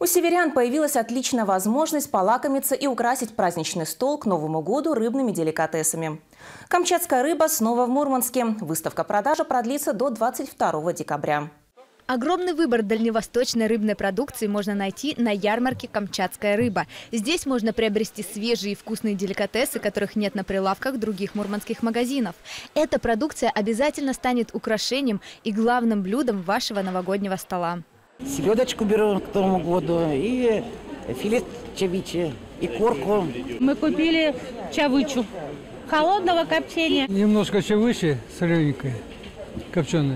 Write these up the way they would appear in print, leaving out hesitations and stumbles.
У северян появилась отличная возможность полакомиться и украсить праздничный стол к Новому году рыбными деликатесами. Камчатская рыба снова в Мурманске. Выставка-продажа продлится до 22 декабря. Огромный выбор дальневосточной рыбной продукции можно найти на ярмарке «Камчатская рыба». Здесь можно приобрести свежие и вкусные деликатесы, которых нет на прилавках других мурманских магазинов. Эта продукция обязательно станет украшением и главным блюдом вашего новогоднего стола. Селедочку беру к Новому году, и филе чавичи, и корку. Мы купили чавычу холодного копчения. Немножко чавычи солененькой, копченой.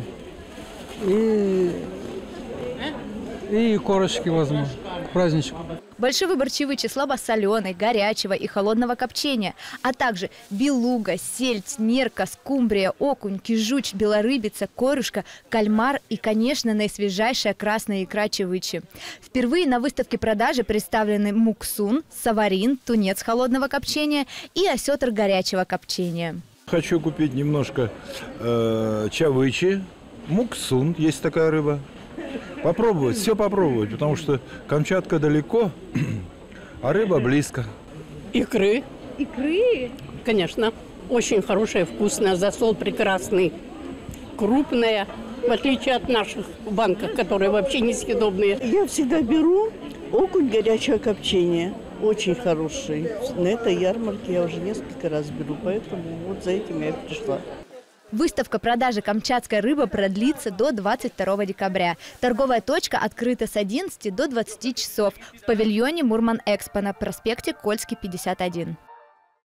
И корочки возьму к праздничку. Большой выбор чавычи слабосоленой, горячего и холодного копчения, а также белуга, сельдь, нерка, скумбрия, окунь, кижуч, белорыбица, корюшка, кальмар и, конечно, наисвежайшая красная икра чавычи. Впервые на выставке продажи представлены муксун, саварин, тунец холодного копчения и осетр горячего копчения. Хочу купить немножко чавычи, муксун, есть такая рыба. Попробовать, все попробовать, потому что Камчатка далеко, а рыба близко. Икры. Икры? Конечно. Очень хорошая, вкусная, засол прекрасный. Крупная, в отличие от наших в банках, которые вообще несъедобные. Я всегда беру окунь горячего копчения. Очень хороший. На этой ярмарке я уже несколько раз беру, поэтому вот за этим я пришла. Выставка продажи «Камчатская рыба» продлится до 22 декабря. Торговая точка открыта с 11 до 20 часов в павильоне Мурман-Экспо на проспекте Кольский, 51.